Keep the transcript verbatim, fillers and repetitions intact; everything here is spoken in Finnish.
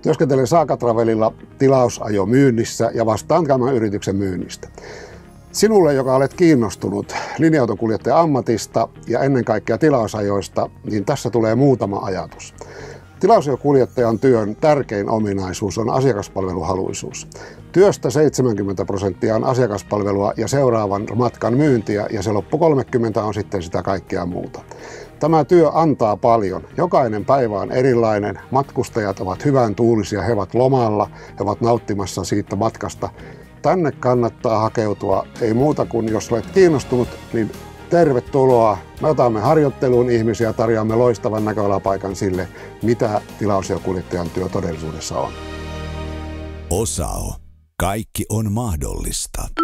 Työskentelen Saakatravelilla tilausajo myynnissä ja vastaan tämän yrityksen myynnistä. Sinulle, joka olet kiinnostunut linja-autokuljettajan ammatista ja ennen kaikkea tilausajoista, niin tässä tulee muutama ajatus. Tilausajokuljettajan työn tärkein ominaisuus on asiakaspalveluhaluisuus. Työstä seitsemänkymmentä prosenttia on asiakaspalvelua ja seuraavan matkan myyntiä ja se loppu kolmekymmentä on sitten sitä kaikkea muuta. Tämä työ antaa paljon. Jokainen päivä on erilainen. Matkustajat ovat hyvän tuulisia, he ovat lomalla, he ovat nauttimassa siitä matkasta. Tänne kannattaa hakeutua. Ei muuta kuin jos olet kiinnostunut, niin tervetuloa. Me otamme harjoitteluun ihmisiä, tarjoamme loistavan näköalapaikan sille, mitä tilausajokuljettajan työ todellisuudessa on. Osao. Kaikki on mahdollista.